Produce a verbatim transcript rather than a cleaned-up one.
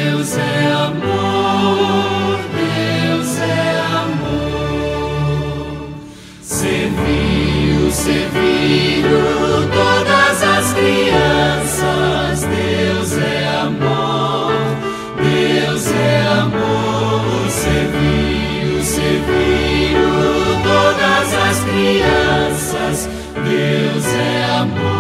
Deus é amor, Deus é amor. Serviu, servindo todas as crianças. Deus é amor, Deus é amor. Serviu, servindo todas as crianças. Deus é amor.